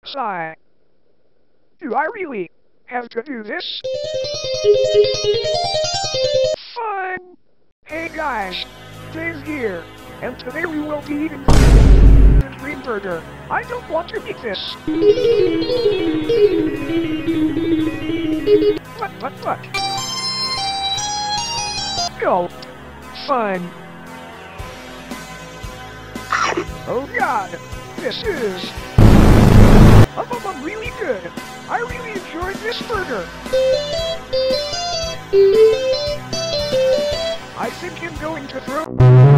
Sigh. Do I really have to do this? Fun! Hey guys, Dave here, and today we will be eating the green burger. I don't want to eat this. What? No. Fun. Oh god, this is really good. I really enjoyed this burger. I think I'm going to throw